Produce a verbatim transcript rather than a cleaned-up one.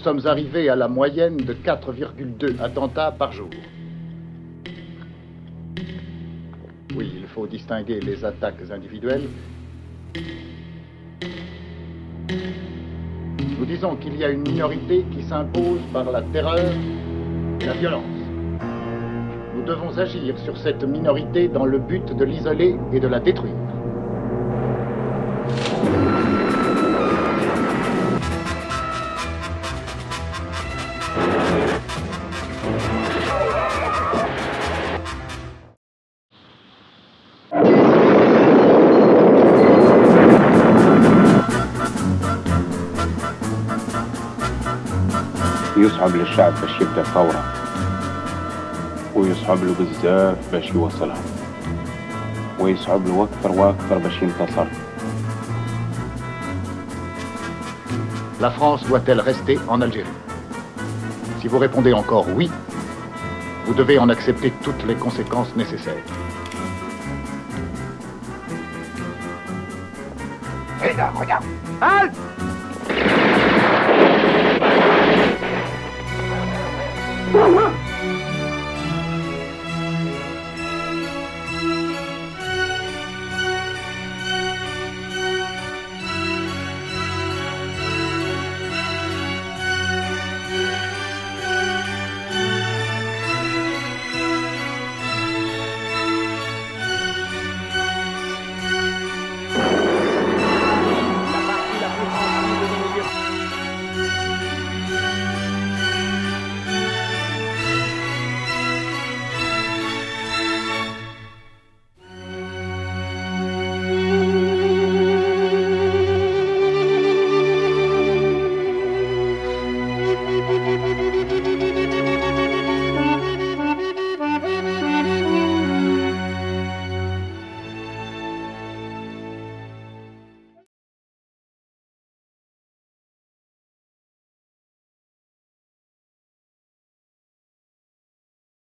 sommes arrivés à la moyenne de quatre virgule deux attentats par jour. Oui, il faut distinguer les attaques individuelles. Nous disons qu'il y a une minorité qui s'impose par la terreur et la violence. Nous devons agir sur cette minorité dans le but de l'isoler et de la détruire. يصعب للشعب باش يبدا ثورة ويصعب له بزاف باش يوصلها ويصعب له أكثر وأكثر باش ينتصر. La France doit-elle rester en Algérie? Si vous répondez encore oui, vous devez en accepter toutes les conséquences nécessaires. Hé là, regarde! Halte! Thank you.